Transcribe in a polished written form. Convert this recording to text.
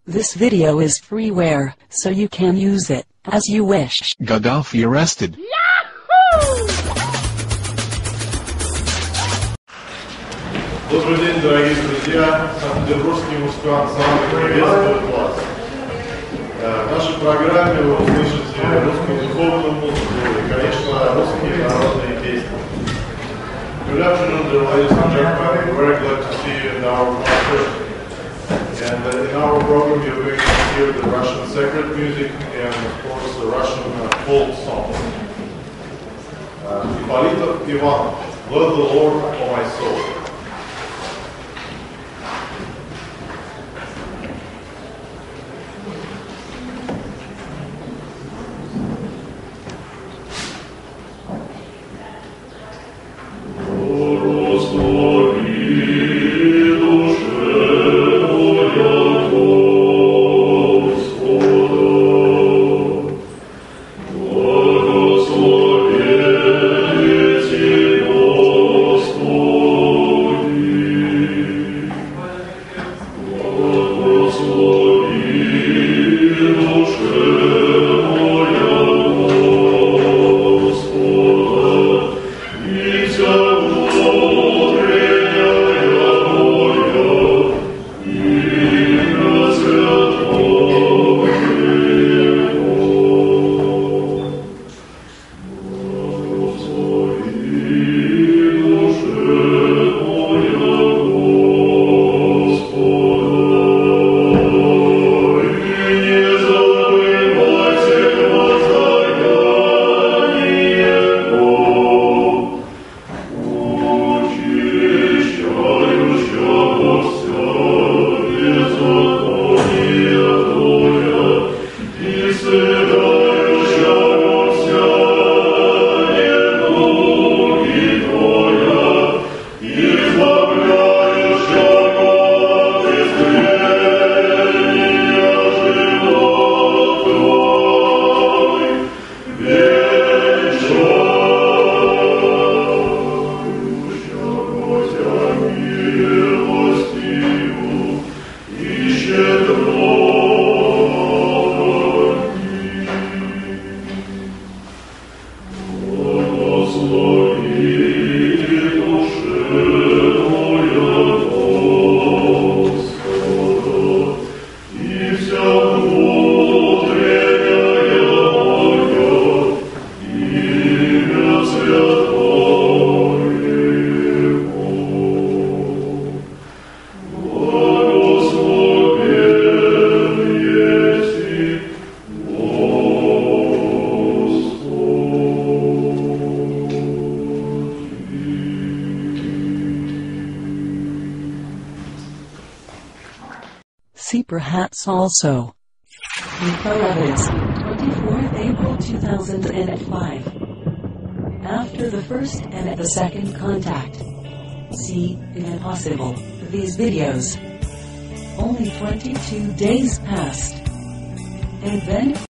This video is freeware, so you can use it as you wish. Gaddafi arrested. Добрый день, дорогие друзья! Санкт-Петербургский мужской ансамбль приветствует вас. В нашей программе вы услышите русскую духовную музыку и, конечно, русские народные песни. Good afternoon, ladies and gentlemen. We're very glad to see you in our concert. And in our program you're going to hear the Russian sacred music and, of course, the Russian folk song. Ипполитов Иванов, Love the Lord, O my soul. See perhaps also. Info evidence, 24th April 2005. After the first and the second contact. See, impossible, these videos. Only 22 days passed. And then